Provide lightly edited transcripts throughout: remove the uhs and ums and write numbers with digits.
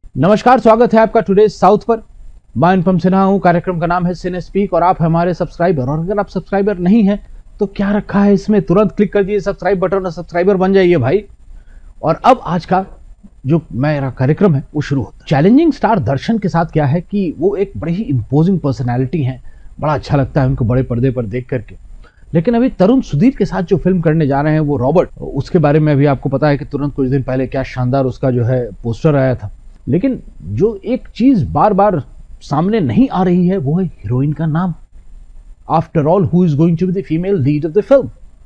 नमस्कार, स्वागत है आपका टुडेज साउथ पर। मैं अनुपम सिन्हा हूं। कार्यक्रम का नाम है सिने स्पीक और आप हमारे सब्सक्राइबर। और अगर आप सब्सक्राइबर नहीं हैं तो क्या रखा है इसमें, तुरंत क्लिक कर दीजिए सब्सक्राइब बटन और सब्सक्राइबर बन जाइए भाई। और अब आज का जो मेरा कार्यक्रम है वो शुरू होता है। चैलेंजिंग स्टार दर्शन के साथ क्या है कि वो एक बड़ी ही इंपोजिंग पर्सनैलिटी है, बड़ा अच्छा लगता है उनको बड़े पर्दे पर देख करके। लेकिन अभी तरुण सुधीर के साथ जो फिल्म करने जा रहे हैं वो रॉबर्ट, उसके बारे में अभी आपको पता है कि तुरंत कुछ दिन पहले क्या शानदार उसका जो है पोस्टर आया था। लेकिन जो एक चीज बार बार सामने नहीं आ रही है वो है हीरोइन का नाम। After all who is going to be the female lead of the film.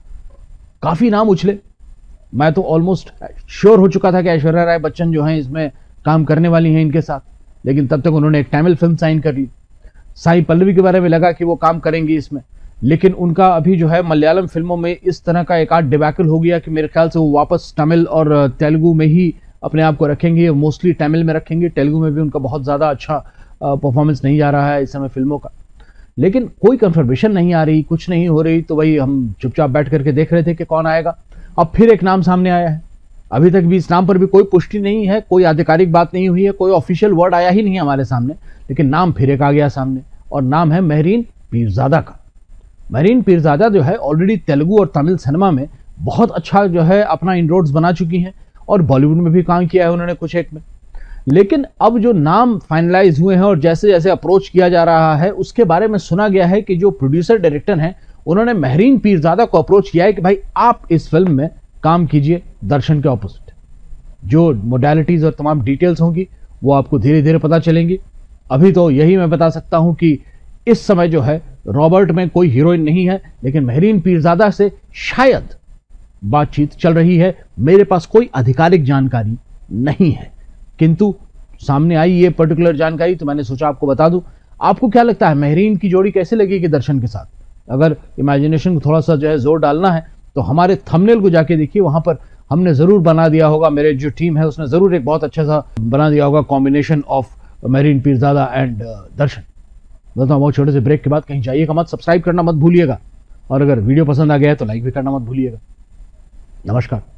काफी नाम उछले। मैं तो ऑलमोस्ट श्योर हो चुका था कि ऐश्वर्या राय बच्चन जो हैं इसमें काम करने वाली हैं इनके साथ, लेकिन तब तक उन्होंने एक तमिल फिल्म साइन कर ली। साई पल्लवी के बारे में लगा कि वो काम करेंगी इसमें, लेकिन उनका अभी जो है मलयालम फिल्मों में इस तरह का एक आध डिबैकल हो गया कि मेरे ख्याल से वो वापस तमिल और तेलुगु में ही अपने आप को रखेंगे। मोस्टली तमिल में रखेंगे, तेलुगु में भी उनका बहुत ज़्यादा अच्छा परफॉर्मेंस नहीं जा रहा है इस समय फिल्मों का। लेकिन कोई कंफर्मेशन नहीं आ रही, कुछ नहीं हो रही, तो वही हम चुपचाप बैठ करके देख रहे थे कि कौन आएगा। अब फिर एक नाम सामने आया है। अभी तक भी इस नाम पर भी कोई पुष्टि नहीं है, कोई आधिकारिक बात नहीं हुई है, कोई ऑफिशियल वर्ड आया ही नहीं हमारे सामने, लेकिन नाम फिर एक आ गया सामने और नाम है महरीन पीरजादा का। महरीन पीरजादा जो है ऑलरेडी तेलुगु और तमिल सिनेमा में बहुत अच्छा जो है अपना इनरोड्स बना चुकी हैं और बॉलीवुड में भी काम किया है उन्होंने कुछ एक में। लेकिन अब जो नाम फाइनलाइज हुए हैं और जैसे जैसे अप्रोच किया जा रहा है उसके बारे में सुना गया है कि जो प्रोड्यूसर डायरेक्टर हैं उन्होंने महरीन पीरजादा को अप्रोच किया है कि भाई आप इस फिल्म में काम कीजिए दर्शन के ऑपोजिट। जो मोडालिटीज और तमाम डिटेल्स होंगी वो आपको धीरे धीरे पता चलेंगी। अभी तो यही मैं बता सकता हूं कि इस समय जो है रॉबर्ट में कोई हीरोइन नहीं है, लेकिन महरीन पीरजादा से शायद बातचीत चल रही है। मेरे पास कोई आधिकारिक जानकारी नहीं है, किंतु सामने आई ये पर्टिकुलर जानकारी तो मैंने सोचा आपको बता दूं। आपको क्या लगता है महरीन की जोड़ी कैसे लगेगी दर्शन के साथ? अगर इमेजिनेशन को थोड़ा सा जो है जोर डालना है तो हमारे थंबनेल को जाके देखिए, वहां पर हमने जरूर बना दिया होगा, मेरे जो टीम है उसने जरूर एक बहुत अच्छा सा बना दिया होगा combination of Mehreen Pirzada and Darshan. बताओ, बहुत छोटे से ब्रेक के बाद कहीं जाइएगा मत, सब्सक्राइब करना मत भूलिएगा, और अगर वीडियो पसंद आ गया है तो लाइक भी करना मत भूलिएगा। नमस्कार।